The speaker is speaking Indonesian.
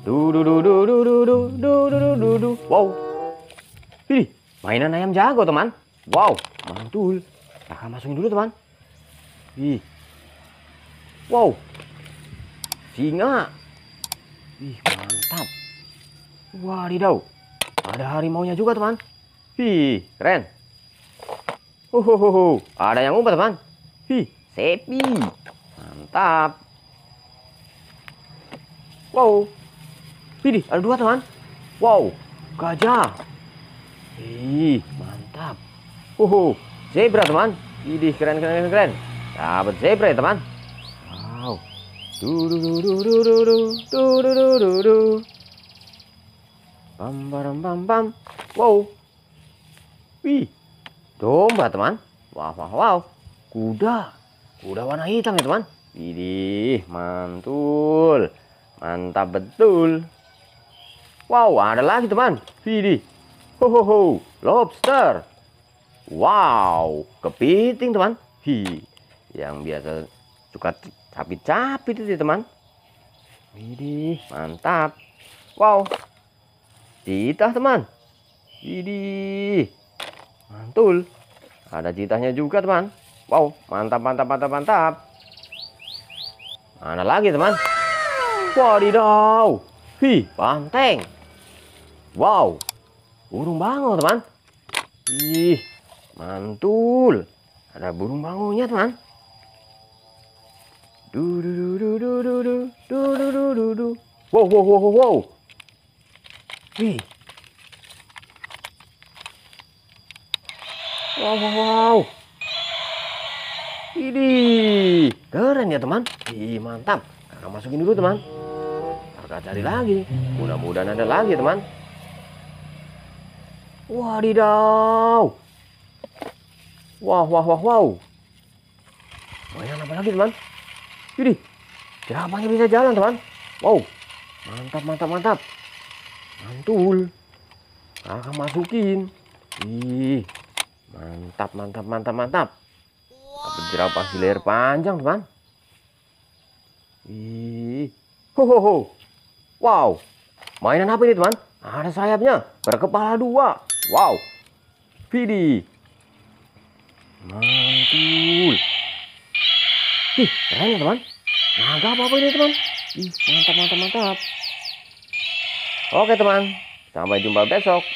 Du du du du du du du du du du du du. Wow. Ih, mainan ayam jago, teman. Wow, mantul. Kakak masukin dulu, teman. Ih. Wow. Singa. Ih, mantap. Wadidaw. Ada harimaunya juga, teman. Ih, keren. Ada yang umpat, teman. Ih, sepi. Mantap. Wow. Widih, ada dua, teman. Wow, gajah. Ih, mantap. Zebra, teman. Widih, keren, keren, keren. Dapat zebra ya, teman. Wow. Du du du du du du du du du du du du. Bam bam bam bam. Wow. Wih. Domba, teman. Wow, wow, wow. Kuda. Kuda warna hitam ya, teman. Widih, mantul. Mantap betul. Wow, ada lagi, teman. Widih. Lobster. Wow, kepiting, teman. Yang biasa suka capit-capit itu, teman. Widih, mantap. Wow. Citah, teman. Widih. Mantul. Ada citahnya juga, teman. Wow, mantap, mantap, mantap, mantap. Mana lagi, teman? Wadidaw. Banteng. Wow. Burung bangau, teman. Ih, mantul. Ada burung bangunya, teman. Du du du du du du du du du du du du. Wow, wow, wow, wow. Wih. Wow, wow, wow. Ini keren ya, teman. Ih, mantap. Kakak masukin dulu, teman. Kakak cari lagi. Mudah-mudahan ada lagi, teman. Wadidaw. Wah, wah, wah, wow. Mainan apa lagi, teman? Ini jerapahnya bisa jalan, teman. Wow. Mantap, mantap, mantap. Mantul. Kakak masukin. Ih. Mantap, mantap, mantap, mantap. Dapat jerapah di leher panjang, teman. Ih. Wow. Mainan apa ini, teman? Ada sayapnya. Berkepala dua. Wow. Widih. Mantul. Ih, keren ya, teman. Naga apa ini, teman? Ih, mantap, mantap, mantap. Oke, teman. Sampai jumpa besok.